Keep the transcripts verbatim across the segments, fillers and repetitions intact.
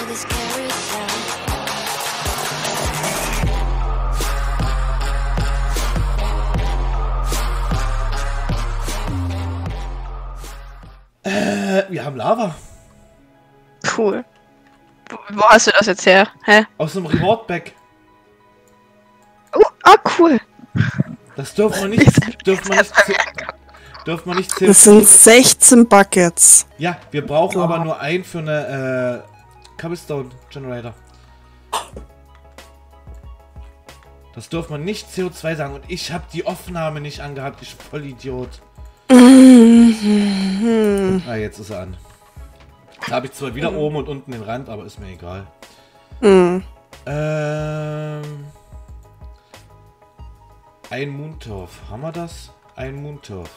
Äh, wir haben Lava. Cool. Wo, wo hast du das jetzt her? Hä? Aus dem Reward-Bag. Oh, ah, cool. Das dürfen wir nicht, dürfen wir nicht, dürfen wir nicht zählen. Das sind sechzehn Buckets. Ja, wir brauchen aber nur einen für eine äh, Cobblestone Generator. Das dürfen wir nicht C O zwei sagen. Und ich habe die Aufnahme nicht angehabt. Ich Vollidiot. Mhm. Ah, jetzt ist er an. Da habe ich zwar wieder oben und unten den Rand, aber ist mir egal. Mhm. Ähm... Ein Moonturf. Haben wir das? Ein Moonturf.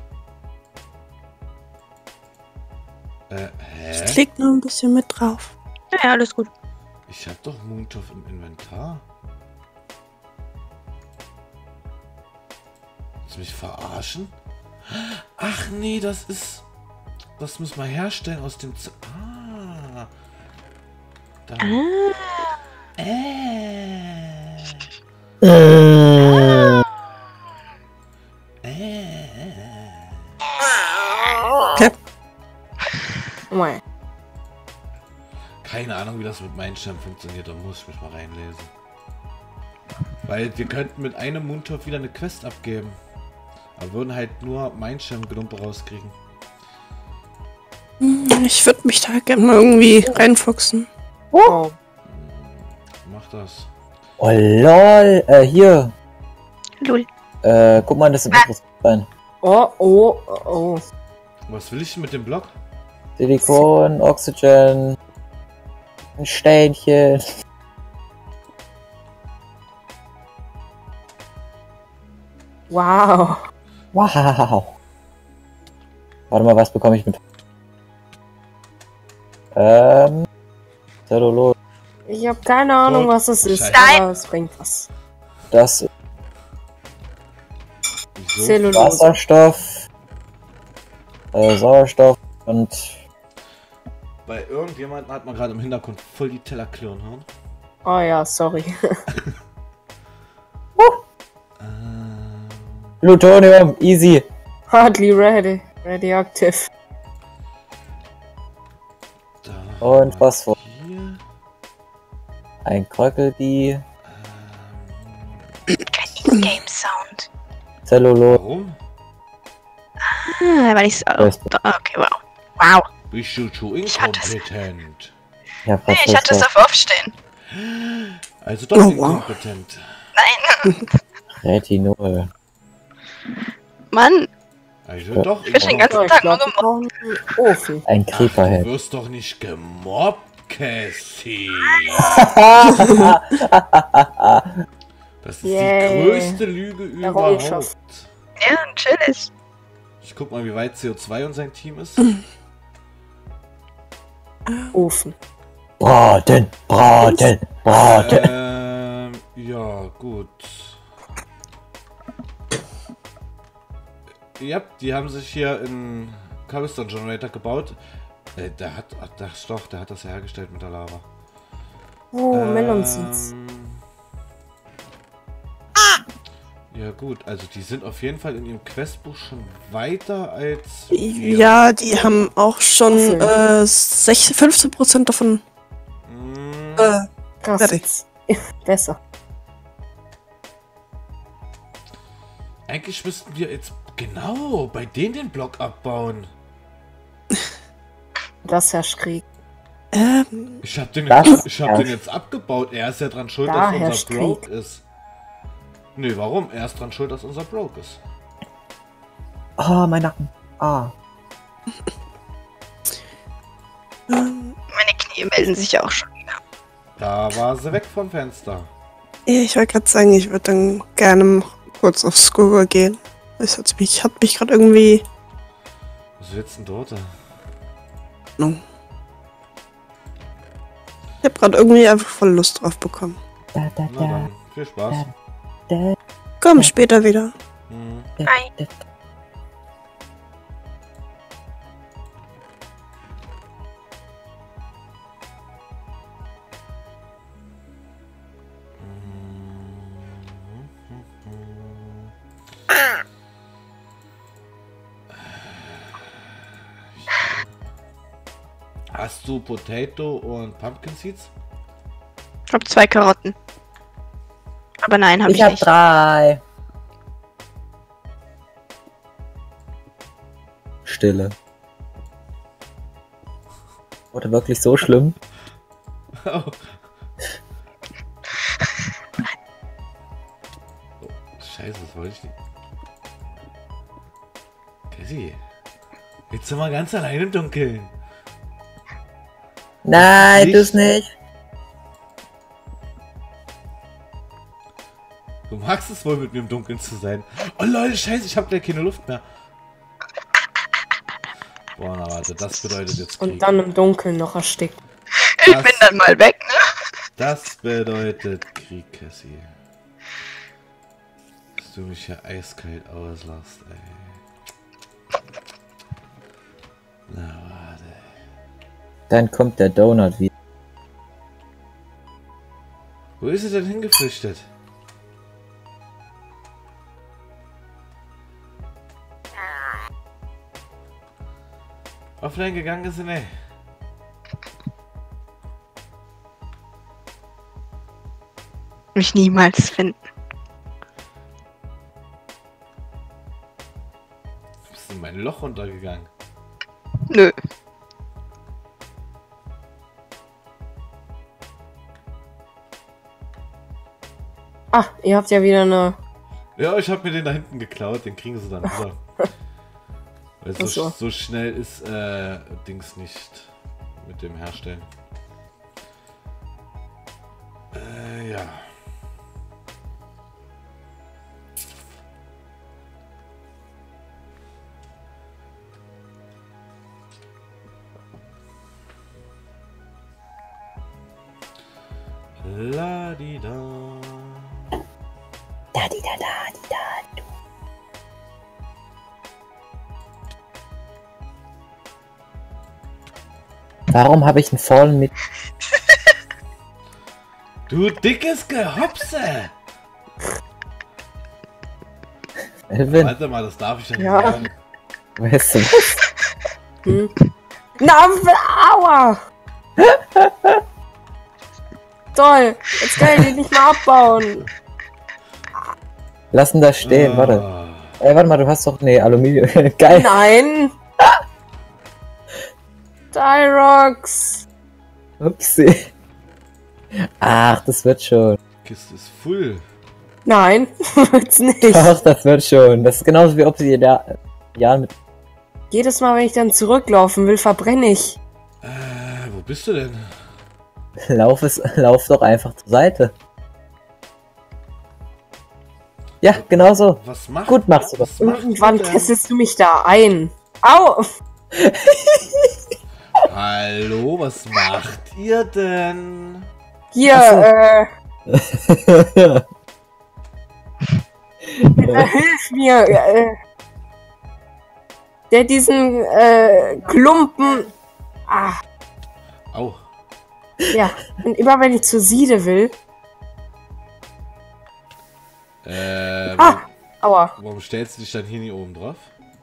Äh, hä? Ich klick noch ein bisschen mit drauf. Ja, ja, alles gut. Ich hab doch Moonturf im Inventar. Willst du mich verarschen? Ach nee, das ist... Das müssen wir herstellen aus dem... Z ah. Da. Ah. Äh. Äh. Okay. Keine Ahnung, wie das mit Mindschirm funktioniert, da muss ich mich mal reinlesen. Weil wir könnten mit einem Moonturf wieder eine Quest abgeben. Aber würden halt nur Mindschirm-Gelumpe rauskriegen. Ich würde mich da gerne mal irgendwie reinfuchsen. Oh. Mach das. Oh lol, äh, hier. Lul. Äh, guck mal, das ist etwas rein. Oh, oh, oh. Was will ich mit dem Block? Silikon, Oxygen, ein Steinchen. Wow. Wow. Warte mal, was bekomme ich mit? Ähm, Zellulose. Ich habe keine Ahnung, Gut. was das ist, Scheiße. aber es bringt was. Das ist So. Zellulose. Wasserstoff, äh, Sauerstoff und Bei irgendjemandem hat man gerade im Hintergrund voll die Teller klirren hören. Oh ja, sorry. Ähm, Plutonium, easy. Hardly ready. Radioactive. da Und haben wir Phosphor. Hier. Ein Kröckelbi, Ähm, Kein In-Game-Sound. Zellulose. warum? Ah, weil ich's. Oh, okay, wow. Wow. Bist du zu hatte es. inkompetent? Ja, Nee, ich hatte es auf Aufstehen. Also doch Oh, wow. inkompetent. Nein. Retinol. Mann, Also Ja. doch ich bin den inkompetent. ganzen Ich Tag nur glaube, wir gemobbt. brauchen einen Ofen. Ein Ach, Creeperhead. du wirst doch nicht gemobbt, Cassie. Das ist Yay. die größte Lüge überhaupt. Errungenschaft. Ja, chillig. Ich guck mal, wie weit C O zwei und sein Team ist. Ofen. Braten, braten, braten. ähm, ja, gut. Ja, die haben sich hier in Cobblestone Generator gebaut. Äh, der hat, ach, das doch, der hat das ja hergestellt mit der Lava. Oh, Melon Seeds. Ähm, Ja gut, also die sind auf jeden Fall in ihrem Questbuch schon weiter als wir. Ja, die haben auch schon Okay. äh, sechzehn, fünfzehn Prozent davon. Mm, Äh, Krass. fertig. Besser. Eigentlich müssten wir jetzt genau bei denen den Block abbauen. Das ist ja schräg. Ähm, Ich hab den, Das jetzt, ich hab ja. den jetzt abgebaut. Er ist ja dran schuld, Da dass herrscht unser Broke ist. Nee, warum? Er ist dran schuld, dass unser Broke ist. Ah, mein Nacken. Ah. ähm, Meine Knie melden sich auch schon wieder. Da war sie weg vom Fenster. ich wollte gerade sagen, ich würde dann gerne kurz aufs Google gehen. Das hat mich, hat mich gerade irgendwie. Was willst du denn dort? No. Ich habe gerade irgendwie einfach voll Lust drauf bekommen. Da, da, Na da, dann, viel Spaß. da, Komm, später wieder. Mhm. da, Hi. da. Hast du Potato und Pumpkin Seeds? Ich hab zwei Karotten. Aber nein, habe ich, Ich hab nicht. drei. Stille. Wurde wirklich so schlimm? Oh. Oh, Scheiße, das wollte ich nicht. Cassie, jetzt sind wir ganz allein im Dunkeln. Nein, Nicht? das nicht. Du magst es wohl, mit mir im Dunkeln zu sein. Oh Leute, scheiße, ich habe gleich keine Luft mehr. Boah, na warte, das bedeutet jetzt Krieg. Und dann im Dunkeln noch erstickt. Ich Das- bin dann mal weg, ne? Das bedeutet Krieg, Cassie. Dass du mich hier eiskalt auslässt, ey. Na warte. Dann kommt der Donut wieder. Wo ist sie denn hingeflüchtet? Offline gegangen ist sie, ne? Mich niemals finden. Du bist in mein Loch runtergegangen. Nö. Ah, ihr habt ja wieder eine... Ja, ich habe mir den da hinten geklaut, den kriegen sie dann wieder. Weil so, Ach so. so schnell ist äh, Dings nicht mit dem Herstellen. Äh, ja. La di da. Da, di, da, da, di, da. Warum habe ich einen Fallen mit? Du dickes Gehopse! Elvin, Warte mal, das darf ich ja nicht Ja. sagen. weißt du was? Hm? Na, aua! Toll, jetzt kann ich die nicht mehr abbauen. Lass ihn da stehen, warte. Ah. Ey, warte mal, du hast doch... Nee, Aluminium. Geil. Nein! Tyrox! Upsi. Ach, das wird schon. Kiste ist full. Nein, wird's nicht. Doch, das wird schon. Das ist genauso wie ob sie in der Jahr mit... Jedes Mal, wenn ich dann zurücklaufen will, verbrenne ich. Äh, wo bist du denn? Lauf, es, lauf doch einfach zur Seite. Ja, genau so. Was machst Gut machst du das. was macht Irgendwann ihr denn? kesselst du mich da ein. Au! Hallo, was macht ihr denn? Hier, Ach äh, bitte hilf mir. Äh, der diesen, äh, Klumpen... Ah, Au. ja. Und immer wenn ich zur Siede will... Äh, Ah! Aua. warum stellst du dich dann hier nicht oben drauf?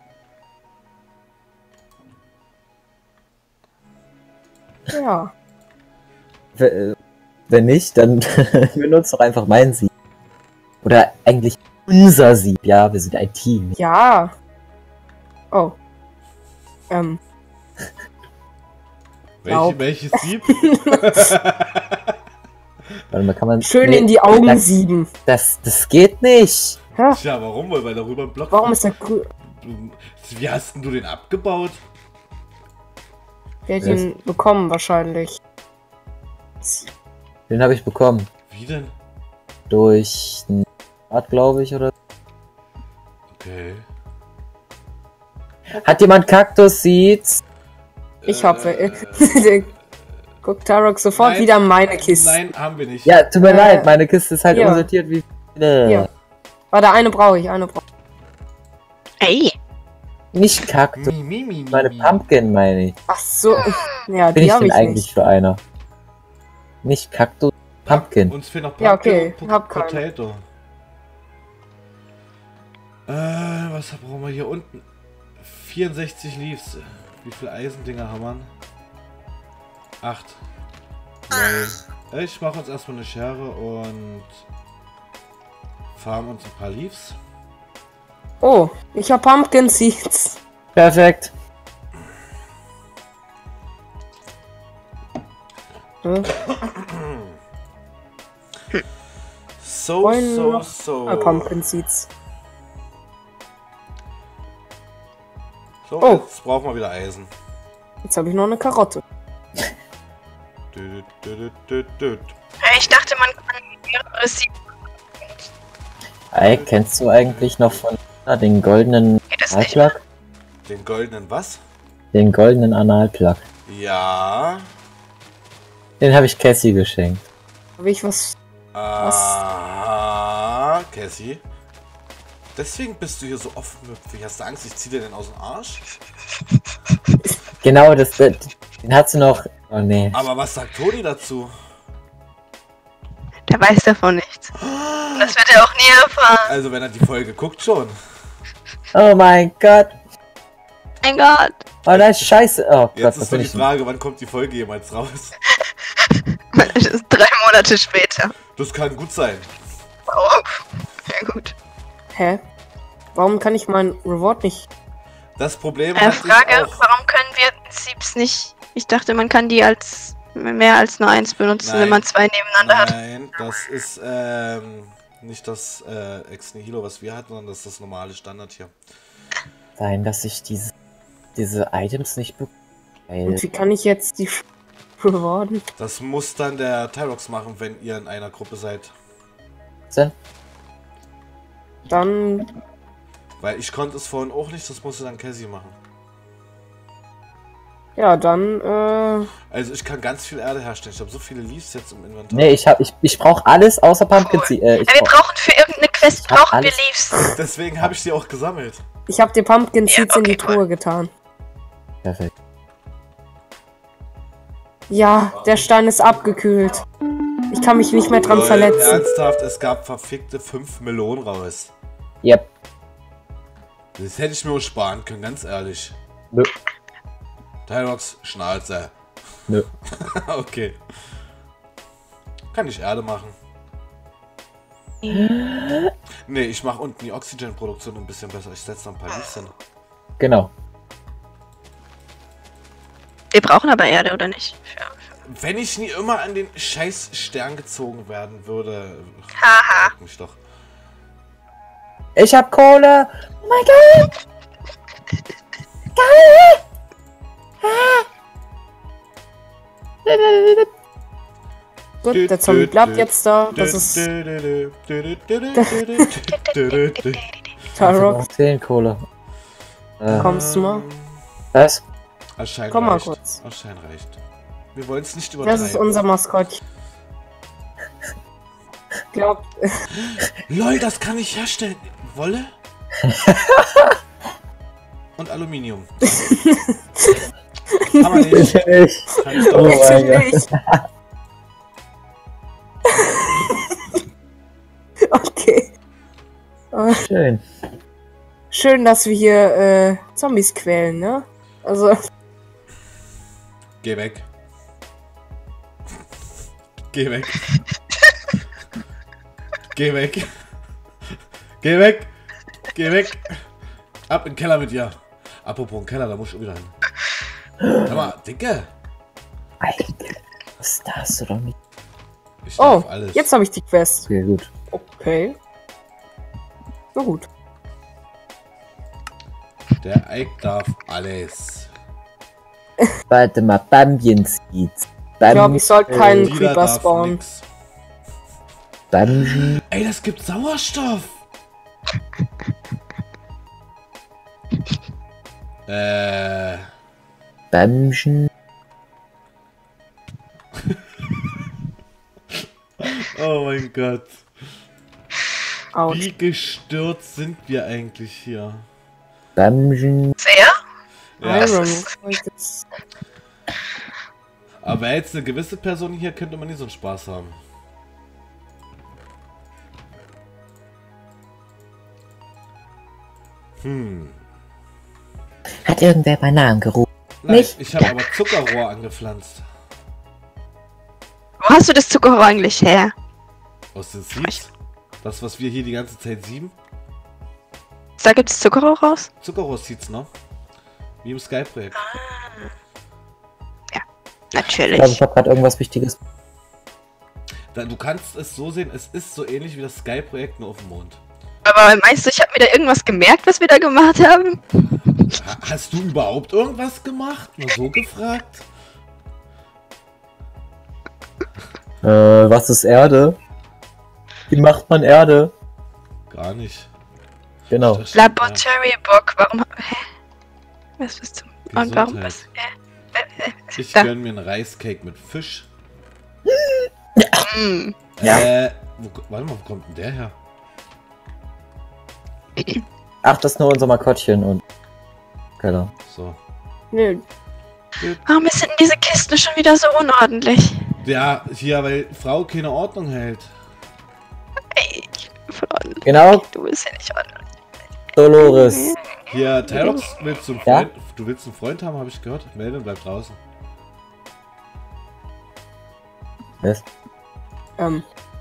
Ja. W- Wenn nicht, dann benutzt doch einfach meinen Sieb. Oder eigentlich unser Sieb. Ja, wir sind ein Team. Ja. Oh. Ähm. Welche, Glaub. welches Sieb? Warte mal, kann man... Schön Nee, in die Augen das, sieben. das, das geht nicht. Hä? Tja, warum? Weil da rüber ein Block. Warum ist der grün? Du- Wie hast denn du den abgebaut? Der hat ihn bekommen wahrscheinlich. Den habe ich bekommen. Wie denn? Durch einen Art, glaube ich, oder... Okay. Hat jemand Kaktus-Seeds? Ich hoffe. Äh, Guckt Tarok sofort nein, wieder meine Kiste. Nein, haben wir nicht. Ja, tut mir Äh, leid, meine Kiste ist halt ja. unsortiert wie... Äh, Hier. Warte, eine brauche ich, eine brauche ich. Ey, Nicht Kaktus, Mi, mi, mi, mi, meine mi. Pumpkin meine ich. Ach so. Ja, Bin die ich habe denn ich eigentlich nicht. für einer? Nicht Kaktus, Pumpkin. Uns fehlt noch Pumpkin Ja, okay, und hab Po- keine. Potato. Äh, was brauchen wir hier unten? vierundsechzig Leaves. Wie viele Eisendinger haben wir? Acht. Weil ich mache uns erstmal eine Schere und farm uns ein paar Leaves. Oh, ich hab Pumpkin Seeds. Perfekt. Hm? So, Wollen so, noch- so. Ah, Pumpkin Seeds. So, Oh. jetzt brauchen wir wieder Eisen. Jetzt habe ich noch eine Karotte. Dü, dü, dü, dü, dü. Ich dachte, man kann mehrere Sieben. Ey, kennst du eigentlich noch von ah, den goldenen Geht das nicht? Analplug? Den goldenen was? Den goldenen Analplug. Ja. Den habe ich Cassie geschenkt. Habe ich was? Ah, Cassie. Deswegen bist du hier so offenmüpfig. Hast du Angst, ich zieh dir den aus dem Arsch? Genau, das, das den hat sie noch. Oh nee. Aber was sagt Toni dazu? Der weiß davon nichts. Und das wird er auch nie erfahren. Also wenn er die Folge guckt schon. Oh mein Gott. Mein Gott. Oh, das ist scheiße. Oh Gott, Jetzt was ist bin nur die ich denn? Frage, wann kommt die Folge jemals raus? Das ist drei Monate später. Das kann gut sein. Oh, ja gut. Hä? Warum kann ich meinen Reward nicht? Äh, Das Problem hatte ich Frage, auch. warum können wir Siebs nicht... Ich dachte, man kann die als mehr als nur eins benutzen, Nein. wenn man zwei nebeneinander hat. Nein, das ist ähm, nicht das äh, Ex Nihilo, was wir hatten, sondern das ist das normale Standard hier. Sein, dass ich diese, diese Items nicht bekomme. Weil Und wie kann ich jetzt die rewarden? Das muss dann der Tyrox machen, wenn ihr in einer Gruppe seid. sind. Dann Weil ich konnte es vorhin auch nicht, das musste dann Cassie machen. ja, dann äh, Also ich kann ganz viel Erde herstellen. Ich habe so viele Leaves jetzt im Inventar. Nee, ich hab, ich, ich brauche alles außer Pumpkin Cool. Seed. Äh, ich Ja, wir brauch, brauchen für irgendeine Quest Ich hab brauchen wir alles. Leaves. Deswegen habe ich die auch gesammelt. ich habe dir Pumpkin Ja, Seeds in die okay, cool. Truhe getan. perfekt. Ja, der Stein ist abgekühlt. Ich kann mich nicht mehr dran Lol, verletzen. Ernsthaft, es gab verfickte fünf Melonen raus. Yep. Das hätte ich mir auch sparen können, ganz ehrlich. Nö. Tyrox, Schnauze. Nö. Okay. Kann ich Erde machen. Nee, ich mache unten die Oxygenproduktion ein bisschen besser. Ich setze da ein paar Leaves hin. Genau. Wir brauchen aber Erde, oder nicht? Ja. Wenn ich nie immer an den scheiß Stern gezogen werden würde. Haha. Frag mich doch. Ich hab Kohle. Oh mein Gott. Gut, der Zombie bleibt jetzt da. Das ist Tyrox. zehn Kohle. Äh, Kommst du mal? was? Anscheinend Komm mal reicht. kurz. Anscheinend reicht. Wir wollen es nicht übertreiben. Das ist unser Maskottchen. Glaubt. Lol, das kann ich herstellen. Wolle? Und Aluminium. Aber nicht. Bitte nicht. Kann ich doch Oh nicht. mein Gott. nicht. Okay. Äh, Schön. Schön, dass wir hier äh, Zombies quälen, ne? Also, Geh weg. Geh weg. Geh weg. Geh weg. Geh weg. Ab in den Keller mit dir. Apropos im Keller, da muss ich schon wieder hin. Hör mal, Dicke. Alter, was darfst du doch nicht. Ich oh, darf alles. jetzt habe ich die Quest. Okay, gut. Okay. Na gut. Der Ike darf alles. Warte mal, Pumpkin Seeds. Ich glaube, ich sollte keinen Lila Creeper darf spawnen. nix. Pumpkin. Ey, das gibt Sauerstoff. äh. Pumpkin. Oh mein Gott. Autsch. Wie gestört sind wir eigentlich hier? Pumpkin. Sehr? Ja, Iron. aber wäre jetzt eine gewisse Person hier, könnte man nie so einen Spaß haben. Hm. Hat irgendwer meinen Namen gerufen? Nein, Nicht? ich habe aber Zuckerrohr angepflanzt. Wo hast du das Zuckerrohr eigentlich her? Aus den Seeds? Das, was wir hier die ganze Zeit sieben? Da gibt es Zuckerrohr raus? Zuckerrohr-Seeds, ne? Wie im Sky-Projekt. Ja, Ich glaube, natürlich. ich habe gerade irgendwas Wichtiges. Da, du kannst es so sehen, es ist so ähnlich wie das Sky-Projekt, nur auf dem Mond. Aber meinst du, ich habe mir da irgendwas gemerkt, was wir da gemacht haben? Ha hast du überhaupt irgendwas gemacht? Nur so gefragt? Äh, was ist Erde? Wie macht man Erde? Gar nicht. Genau. Das stimmt, Laboratory Book, warum... Hä? Was bist du... ja. Und warum... Gesundheit. Was, äh, äh, äh, Ich da. gönn mir einen Reiscake mit Fisch. Mm. Ja. Äh, wo, warte mal, wo kommt denn der her? Ach, das ist nur unser Makottchen und... Keller. So. Nö. Warum ist denn diese Kiste schon wieder so unordentlich? Ja, hier, weil Frau keine Ordnung hält. Ey, ich bin voll ordentlich. Genau, Du bist ja nicht ordentlich. Dolores. Hier, Tyrox, willst du einen Ja? Freund, du willst einen Freund haben, habe ich gehört? Melde und bleib draußen. Was? Ähm,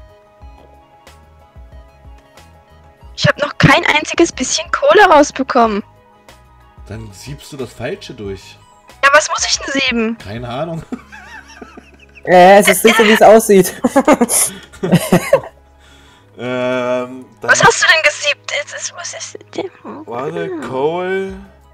Ich habe noch kein einziges bisschen Kohle rausbekommen. Dann siebst du das Falsche durch. Ja, was muss ich denn sieben? Keine Ahnung. Äh, es ist nicht so, wie es aussieht. ähm, dann, Was hast du denn gesiebt? Jetzt ist, was ist denn? Warte, Coal.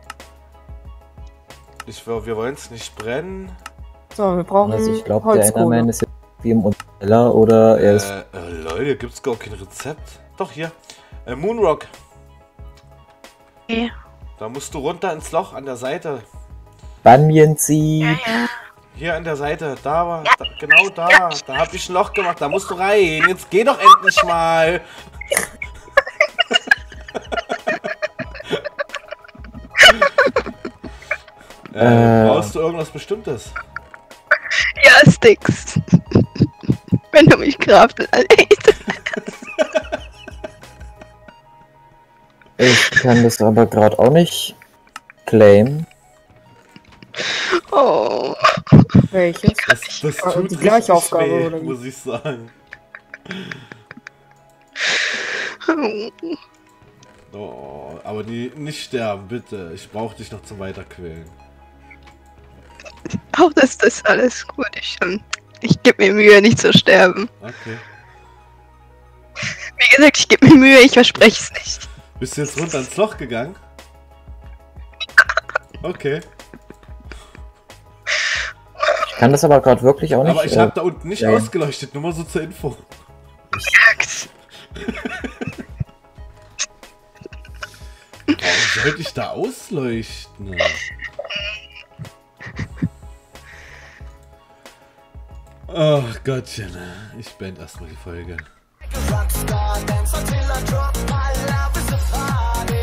Ich, wir wollen es nicht brennen. so, wir brauchen Also ich glaube, der Holzkohle. Enderman ist jetzt wie im Keller oder er ist... Äh, äh, Leute, gibt's gar kein Rezept? Doch, hier. Äh, Moonrock. Okay. Da musst du runter ins Loch an der Seite. Banyan Seed. Ja, ja. Hier an der Seite. Da war. Da, genau da. Da hab ich ein Loch gemacht. Da musst du rein. Jetzt geh doch endlich mal. äh, Äh. brauchst du irgendwas Bestimmtes? Ja, Sticks. Wenn du mich kraften erlegst. Ich kann das aber gerade auch nicht claimen. Oh. Welches? Das, das Äh, tut die gleiche richtig Aufgabe, weh, oder wie? muss ich sagen. Oh, aber die nicht sterben, bitte. Ich brauche dich noch zum Weiterquälen. Auch das ist alles gut. Ich, ähm, ich gebe mir Mühe, nicht zu sterben. Okay. Wie gesagt, ich gebe mir Mühe, ich verspreche es nicht. Bist du jetzt runter ins Loch gegangen? Okay. Ich kann das aber gerade wirklich auch nicht... Aber ich äh, habe da unten nicht ja. ausgeleuchtet, nur mal so zur Info. Warum sollte ich da ausleuchten? Oh Gottchen, ich beende erstmal die Folge. Rockstar, dance until I drop. My love is a party.